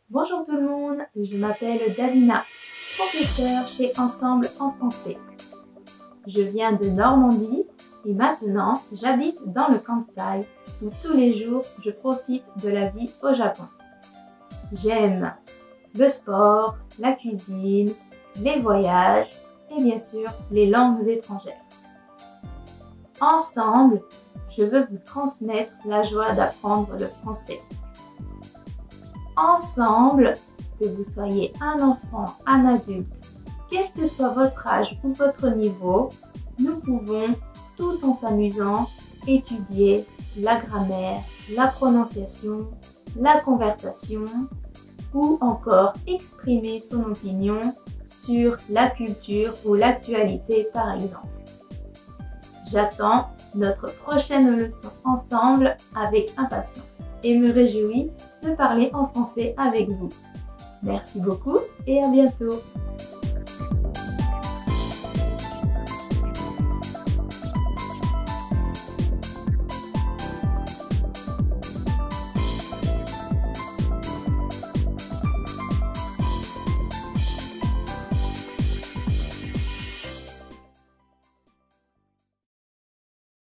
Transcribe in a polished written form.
Bonjour tout le monde, je m'appelle Davina, professeure chez Ensemble en français. Je viens de Normandie et maintenant j'habite dans le Kansai où tous les jours je profite de la vie au Japon. J'aime le sport, la cuisine, les voyages et bien sûr les langues étrangères. Ensemble, je veux vous transmettre la joie d'apprendre le français. Ensemble, que vous soyez un enfant, un adulte, quel que soit votre âge ou votre niveau, nous pouvons, tout en s'amusant, étudier la grammaire, la prononciation, la conversation ou encore exprimer son opinion sur la culture ou l'actualité par exemple. J'attends notre prochaine leçon ensemble avec impatience et me réjouis de parler en français avec vous. Merci beaucoup et à bientôt!